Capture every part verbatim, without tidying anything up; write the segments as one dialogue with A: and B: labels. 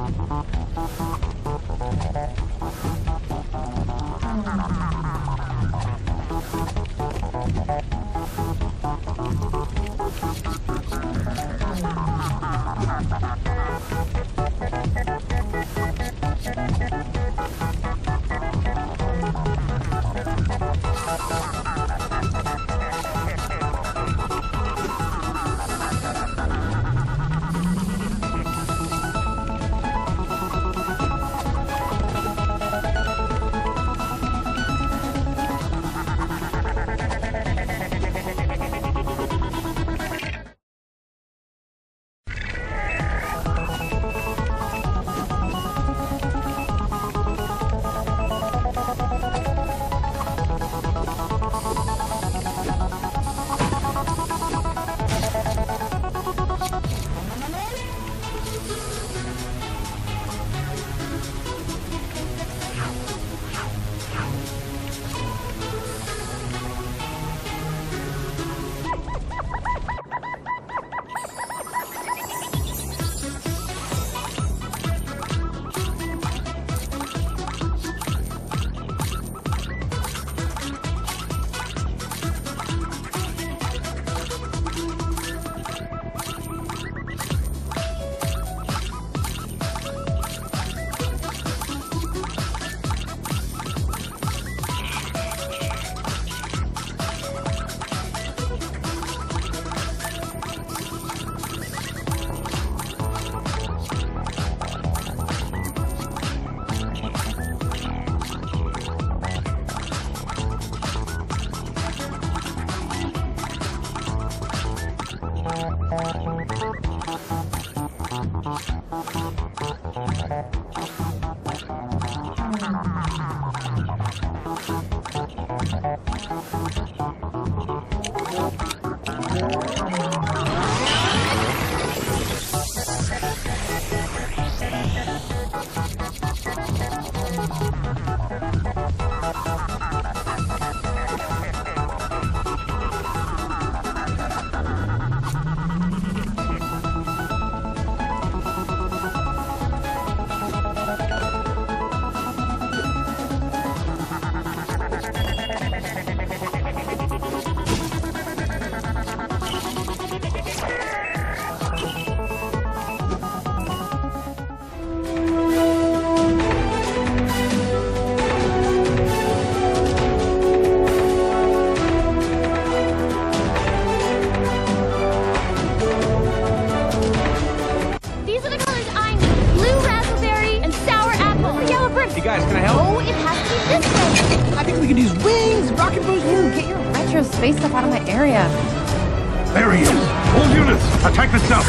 A: guys, can I help?
B: Oh, it has to be this way.
A: I think we could use wings, rocket boost.
B: Dude, get your retro space stuff out of my area.
C: There he is. All units, attack the south.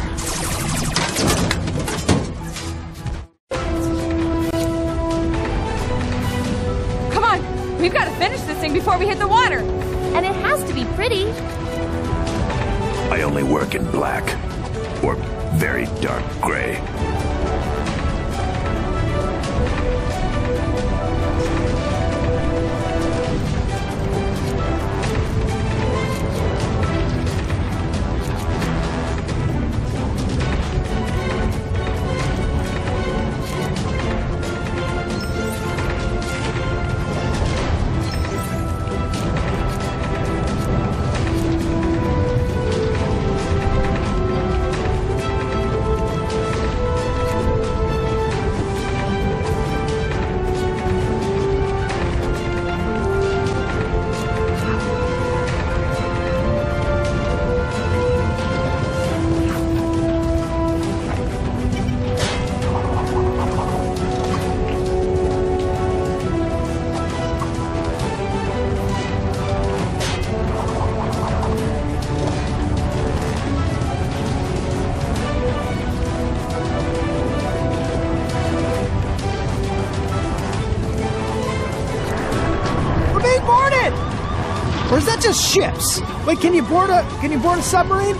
B: Come on, we've got to finish this thing before we hit the water. And it has to be pretty.
C: I only work in black, or very dark gray.
A: Or is that just ships? Wait, can you board a can you board a submarine?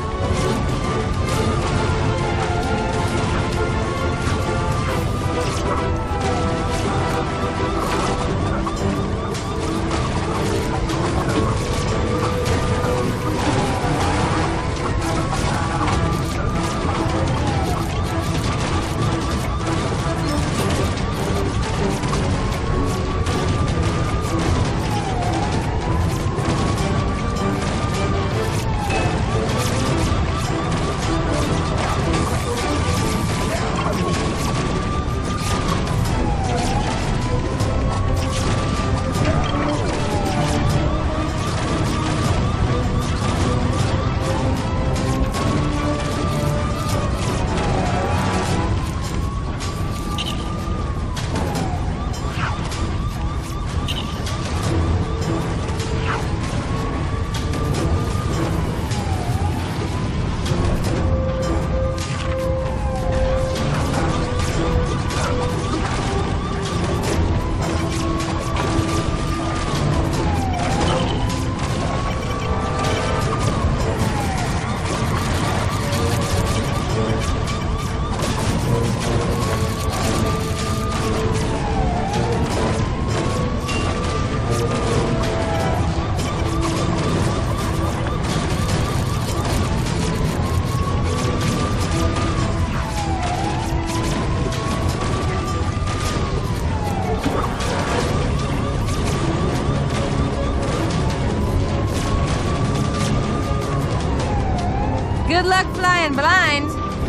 B: Good luck flying blind.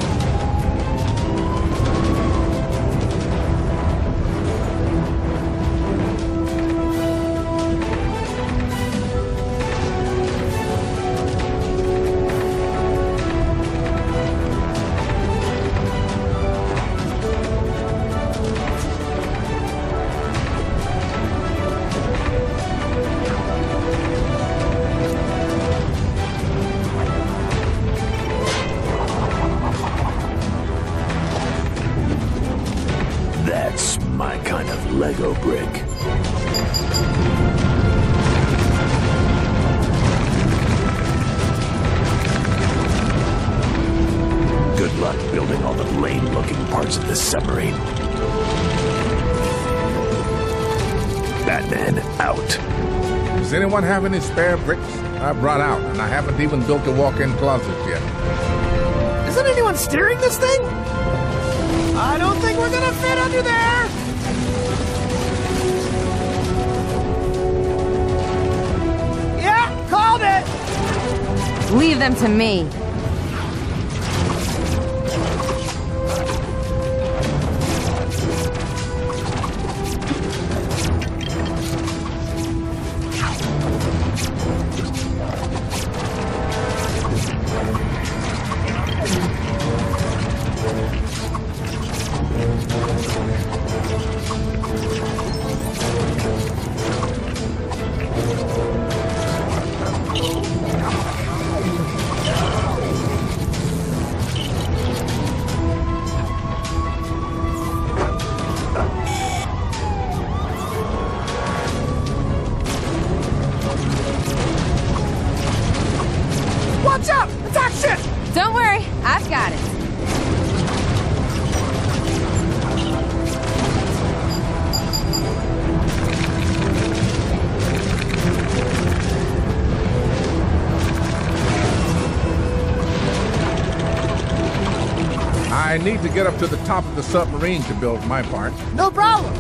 C: That's my kind of Lego brick. Good luck building all the lame-looking parts of this submarine. Batman, out.
D: Does anyone have any spare bricks? I brought out, and I haven't even built a walk-in closet yet.
A: Isn't anyone steering this thing? I don't think we're gonna fit under there! Yeah, called it!
B: Leave them to me.
A: Watch out! Attack ship!
B: Don't worry, I've got it.
D: I need to get up to the top of the submarine to build my part.
A: No problem!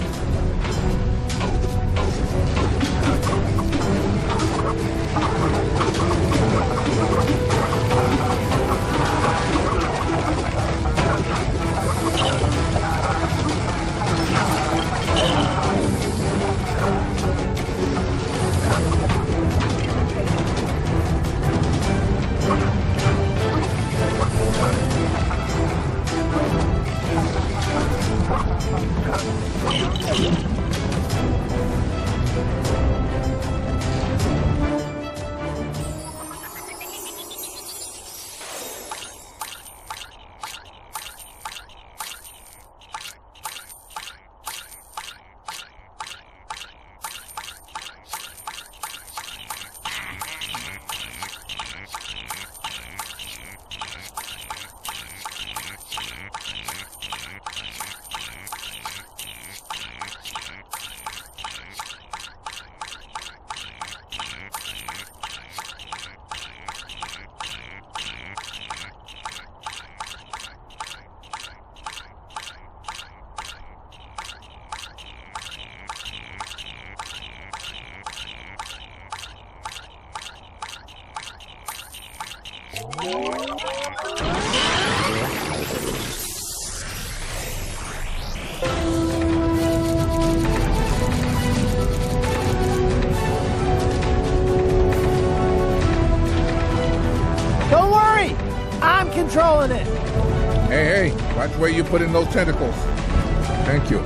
A: Don't worry! I'm controlling it!
D: Hey, hey, watch where you put in those tentacles. Thank you.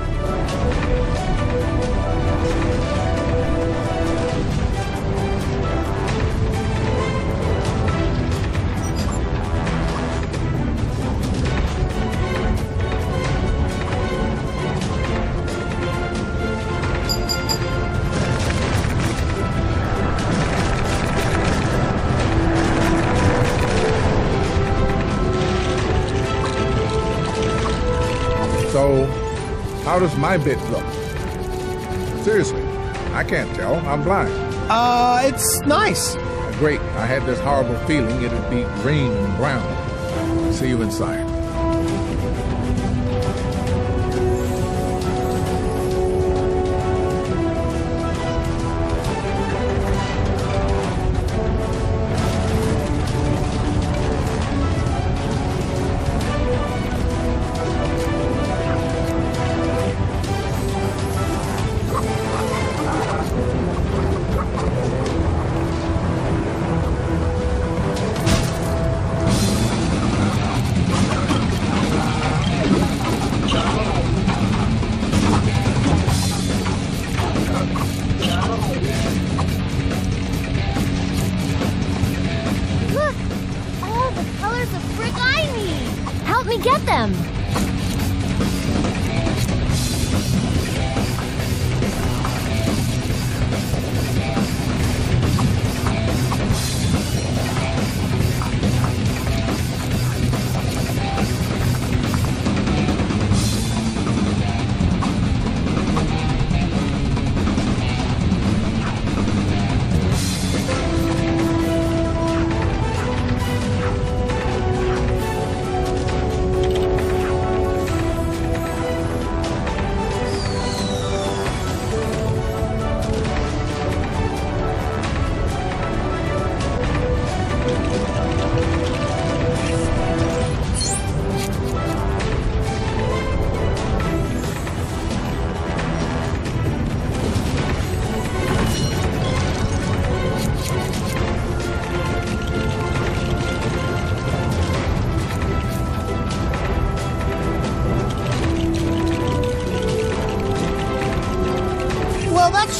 D: So, how does my bit look? Seriously, I can't tell. I'm blind.
A: Uh, it's nice.
D: Great. I had this horrible feeling it'd be green and brown. See you inside.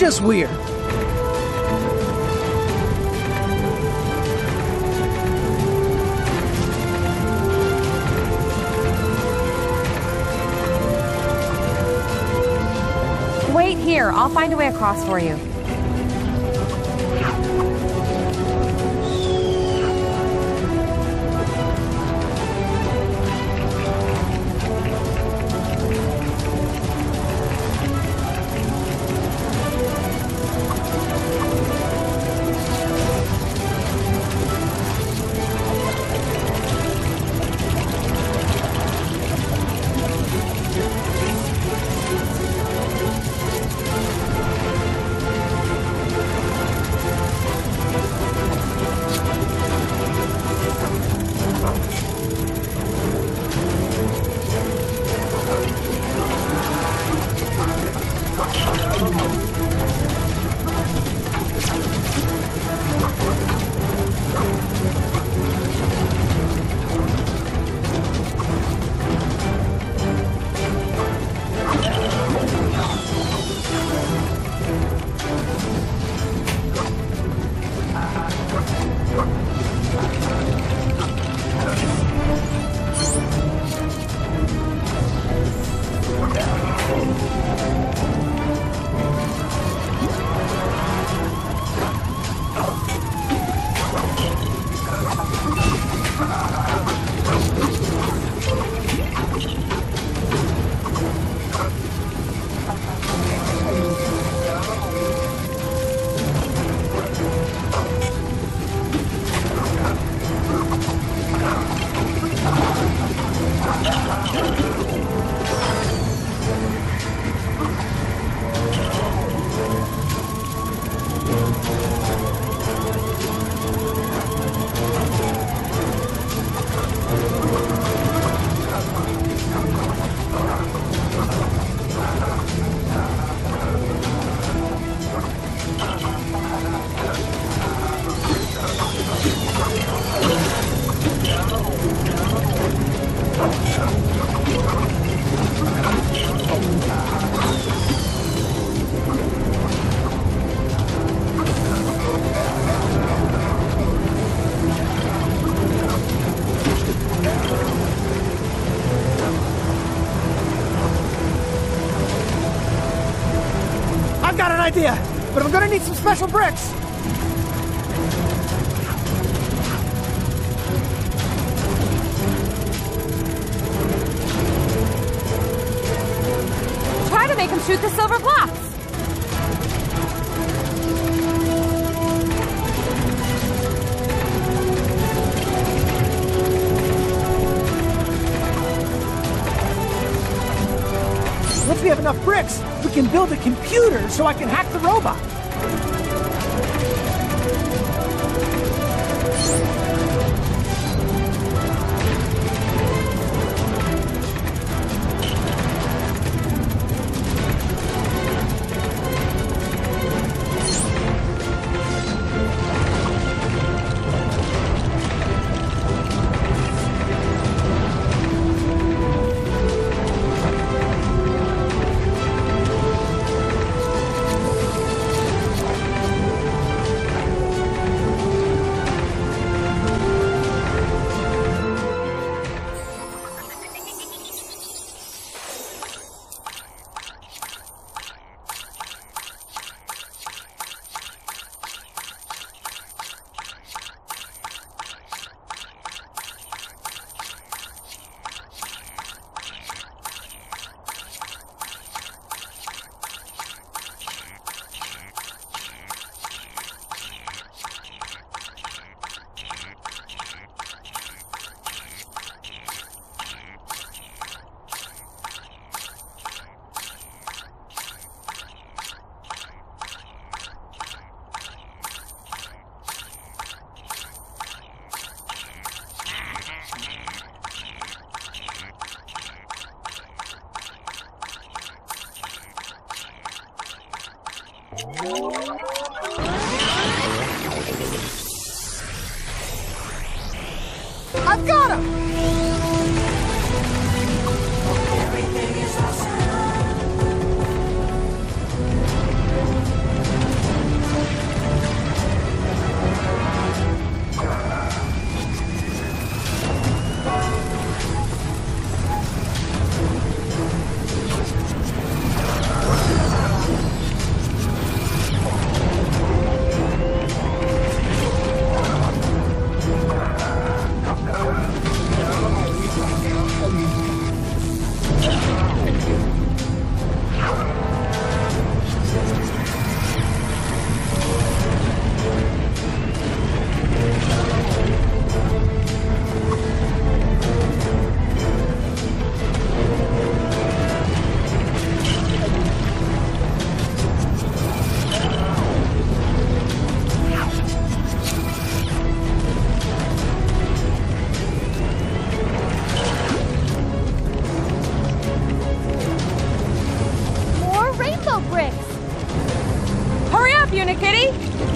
A: just weird.
B: Wait here. I'll find a way across for you.
A: I've got an idea, but I'm gonna need some special bricks.
B: Try to make him shoot the silver blocks.
A: Once we have enough bricks, we can build a computer so I can hack the robot. I've got him!
B: up, Unikitty!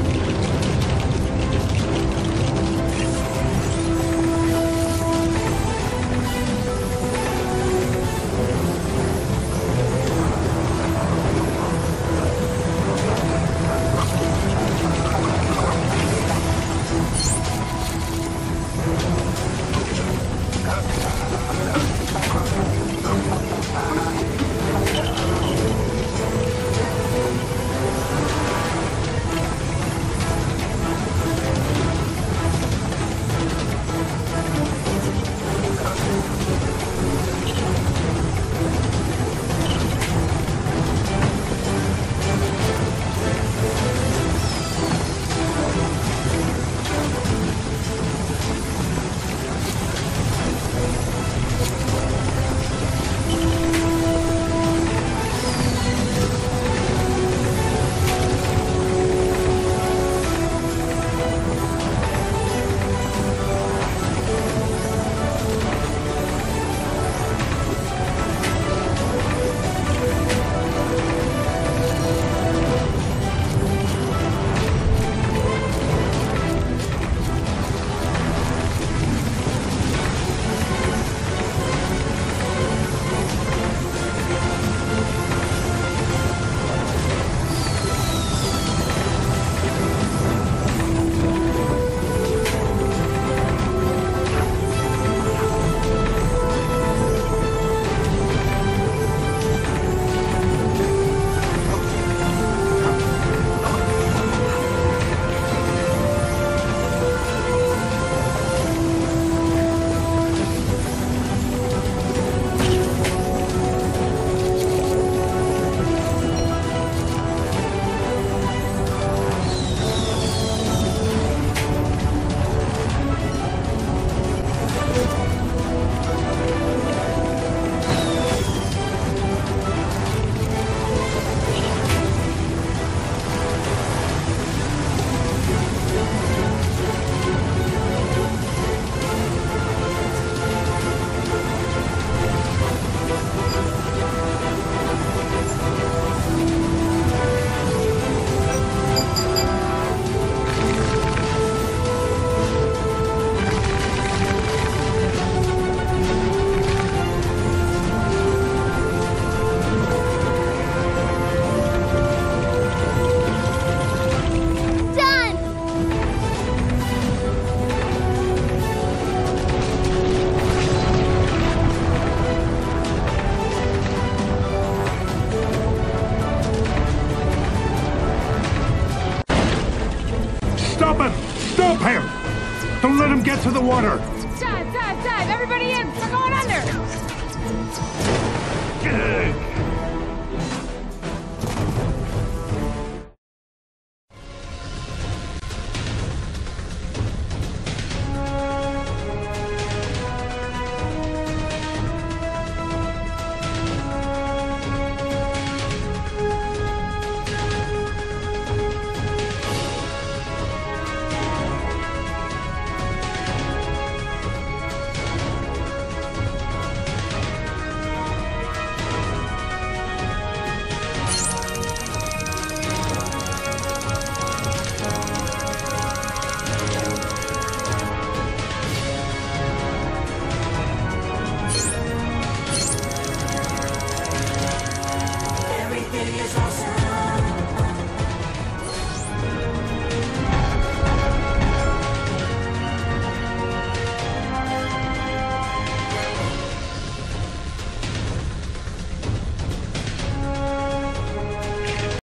E: Get to the water!
B: Dive, dive, dive! Everybody in! We're going under!